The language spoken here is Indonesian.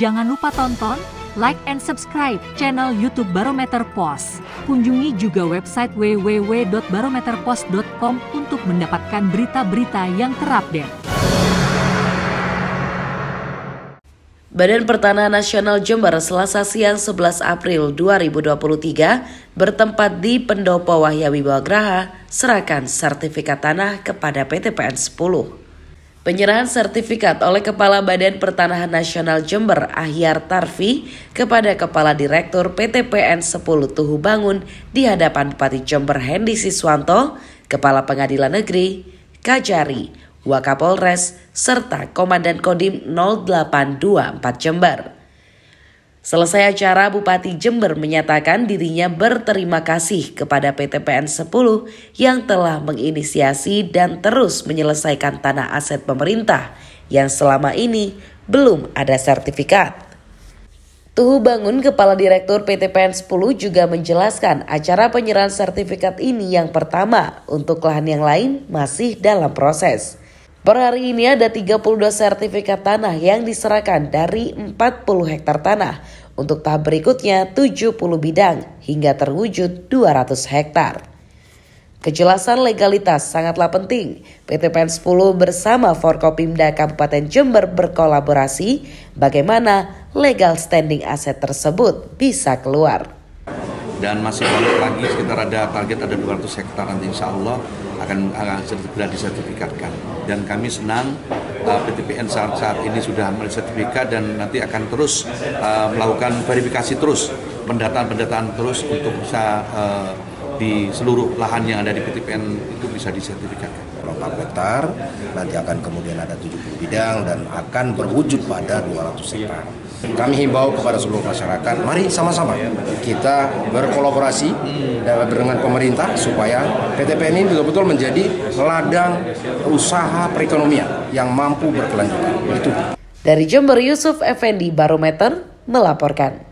Jangan lupa tonton, like and subscribe channel YouTube Barometer Pos. Kunjungi juga website www.barometerpos.com untuk mendapatkan berita-berita yang terupdate. Badan Pertanahan Nasional Jember Selasa siang 11 April 2023 bertempat di Pendopo Wahya Wibawagraha serahkan sertifikat tanah kepada PT PN 10. Penyerahan sertifikat oleh Kepala Badan Pertanahan Nasional Jember Ahyar Tarfi kepada Kepala Direktur PT PN 10 Tuhu Bangun di hadapan Bupati Jember Hendy Siswanto, Kepala Pengadilan Negeri, Kajari, Wakapolres, serta Komandan Kodim 0824 Jember. Selesai acara, Bupati Jember menyatakan dirinya berterima kasih kepada PT PN 10 yang telah menginisiasi dan terus menyelesaikan tanah aset pemerintah yang selama ini belum ada sertifikat. Tuhu Bangun, Kepala Direktur PT PN 10 juga menjelaskan acara penyerahan sertifikat ini yang pertama, untuk lahan yang lain masih dalam proses. Per hari ini ada 32 sertifikat tanah yang diserahkan dari 40 hektar tanah. Untuk tahap berikutnya 70 bidang hingga terwujud 200 hektar. Kejelasan legalitas sangatlah penting. PT PN 10 bersama Forkopimda Kabupaten Jember berkolaborasi bagaimana legal standing aset tersebut bisa keluar. Dan masih banyak lagi, sekitar ada target ada 200 hektar nanti insya Allah akan segera disertifikatkan. Dan kami senang PT PN saat ini sudah sertifikat dan nanti akan terus melakukan verifikasi terus, pendataan terus untuk bisa di seluruh lahan yang ada di PT PN itu bisa disertifikatkan. 4 hektar, nanti akan kemudian ada 70 bidang dan akan berwujud pada 200 hektar. Kami himbau kepada seluruh masyarakat, mari sama-sama kita berkolaborasi dengan pemerintah supaya PT PN ini betul-betul menjadi ladang usaha perekonomian yang mampu berkelanjutan. Itu. Dari Jember, Yusuf Effendi, Barometer melaporkan.